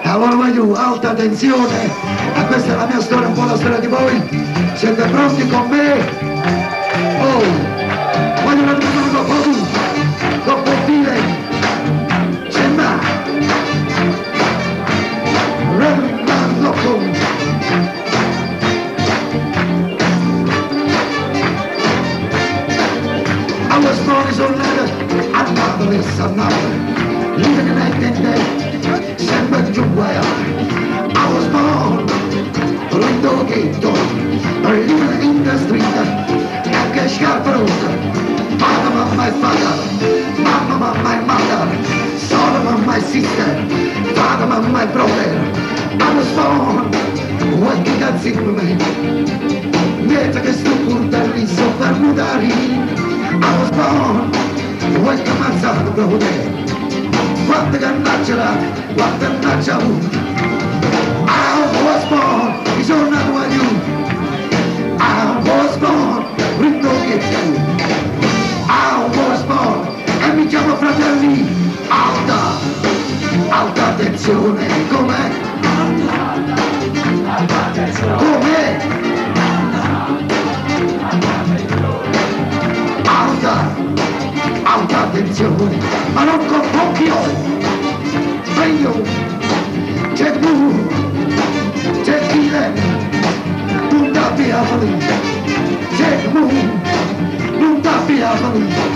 Allora voglio alta tensione, e questa è la mia storia, un po' la storia di voi. Siete pronti con me? Oh, voglio una persona con po' feeling. Sembra Reverend Man Loco. I was born as a letter, another is another. Living in night and day, sembra giungere. I was born Rindo Ghetto, living in the street, and get scarpe rosa. Father of my father, mama of my mother, son of my sister, father of my brother. I was born, what did I think of me? Niente che sto portando so per mutare. I was born, what che ammazzato brother. Quante cannaccia, quante cannaccia. I was born, he's on that one you. I was born, Rindo Ghetto. I was born, e mi chiamo fratelli, alta, alta tensione, com'è? Alta tensione. Com'è? Alta, alta tensione, ma non con occhio, meglio, c'è tu, c'è chi è, non da piavoli, c'è tu, non da piavoli.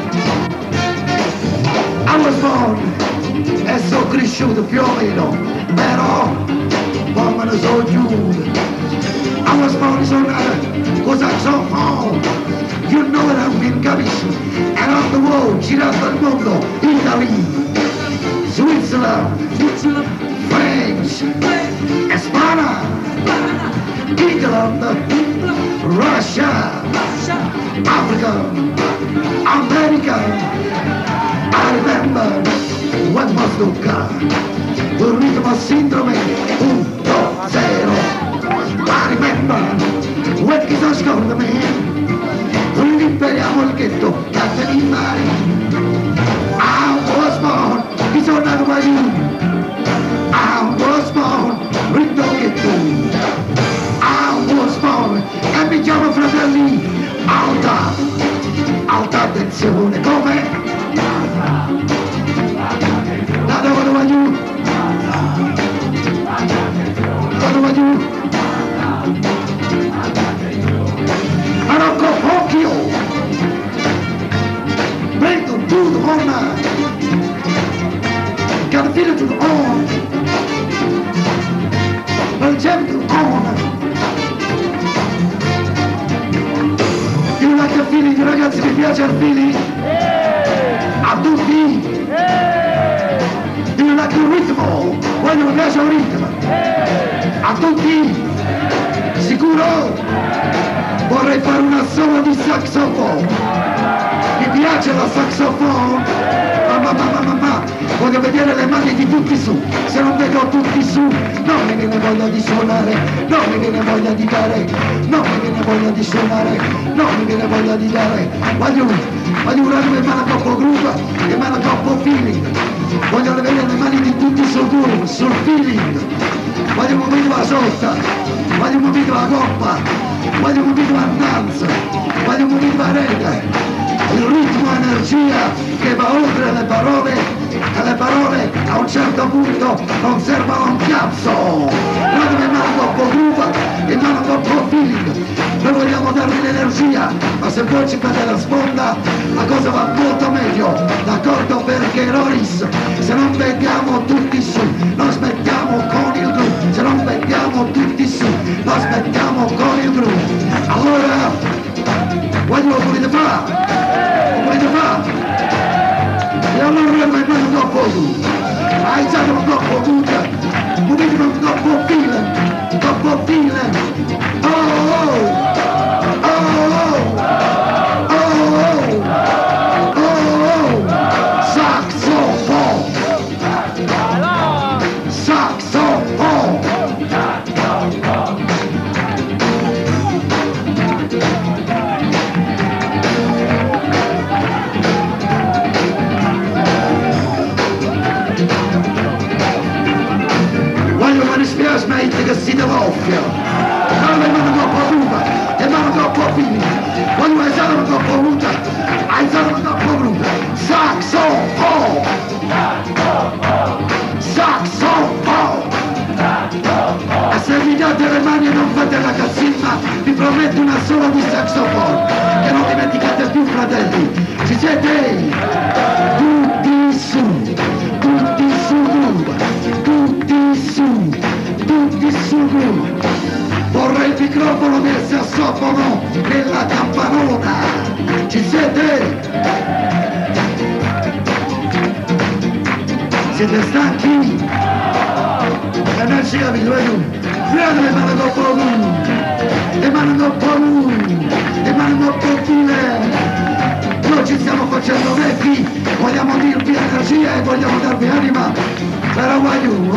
I was born, e sono cresciuto più o meno, però, poi me ne sono giunto. I was born, sono nato, cosa so home, you know what I mean, capisci? Around the world, girato il mondo, Italy, Switzerland, French, Spagna, England, Russia, Africa, America. I remember when was tocca, il ritmo sindrome 1, 2, 0. I remember when chi si scorda me, liberiamo il ghetto, canta in mare. I was born, bisogna da you. I was born, Rindo Ghetto. I was born, e mi chiamo fratelli, alta, alta tensione, come? Nada, what do I do? What do I do? I don't go fuck you. Bring them to the corner. Gotta feel it to the horn. Well, jump to the corner. You like the feeling, ragazzi, mi piace il feeling? A tutti? You like the rhythm? Voglio mi piace il ritmo? A tutti? Sicuro? Vorrei fare una solo di saxofono. Mi piace la saxofono? Ma, voglio vedere le mani di tutti su. Se non vedo tutti su, non mi viene voglia di suonare, non mi viene voglia di dare, non mi viene voglia di suonare, non mi viene voglia di dare. Voglio una come mano troppo gruppa e mano troppo feeling. Voglio vedere le mani di tutti sul groove, sul feeling. Voglio un momento la sosta, voglio un momento la coppa, voglio un momento la danza, voglio un momento la rete. Il ritmo energia che va oltre le parole, e le parole a un certo punto non servono un cazzo. Noi dobbiamo troppo gruppa e non troppo feeling. Noi vogliamo darvi l'energia, ma se voi ci fate la sponda la cosa va molto meglio, d'accordo? Perché Loris, se non vediamo tutti su, non smettiamo con il groove. Se non vediamo tutti su, non smettiamo con il groove. Allora, voglio lo volete fare? E allora noi abbiamo troppo tu, hai già un troppo tutta, un troppo file, oh oh, oh oh, oh oh, oh oh, saxophone, saxophone. E se vi date le mani e non fate la cazzimma, vi prometto una sola di saxophone, che non dimenticate più, fratelli. Ci siete? Tutti su, tutti su, tutti su, tutti su. Vorrei il microfono del sassofono nella campanona. Ci siete? Siete stanchi? Energia vi vedo. Vieni le mani dopo lui. Le mani dopo lui. Le mani dopo file. Noi ci stiamo facendo vecchi. Vogliamo dirvi energia e vogliamo darvi anima. Però voglio,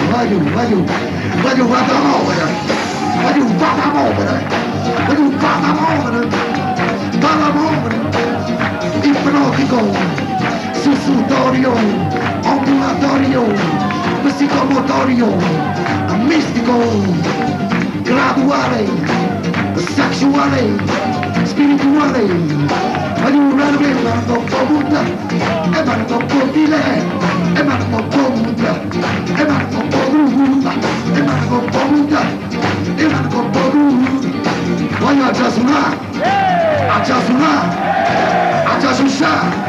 vado a muovere. Vado a muovere, ipnotico, sussurratorio, ondulatorio, psicomotorio, mistico, graduale, sexuale, spirituale, mano punta, e mano file, e mano punta, e mano punta, e mano punta. Voglio a Giasunà, a Giasunà, a Giasusà.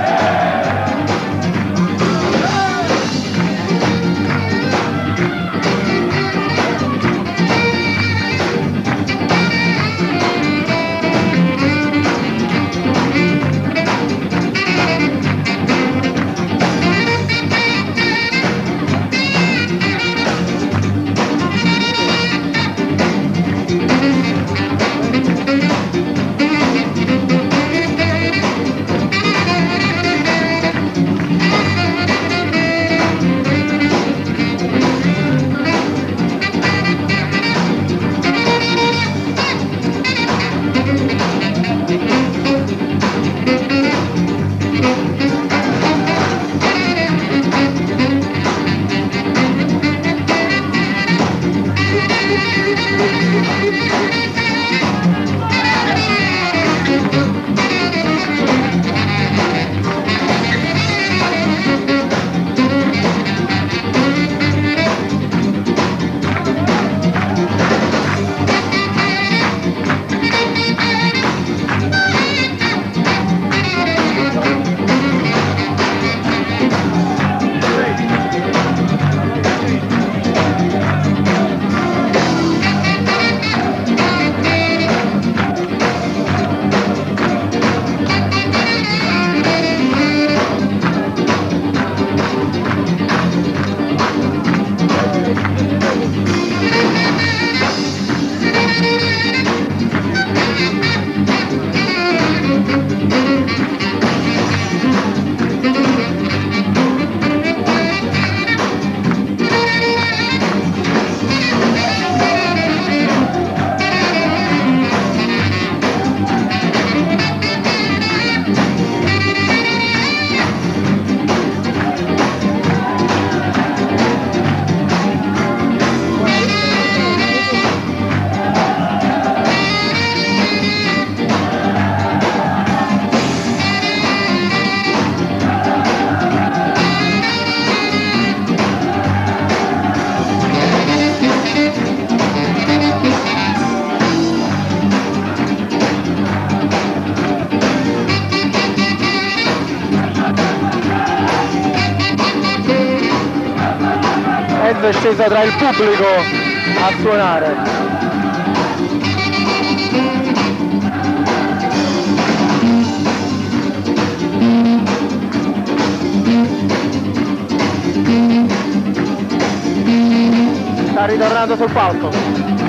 è scesa tra il pubblico a suonare. Sta ritornando sul palco.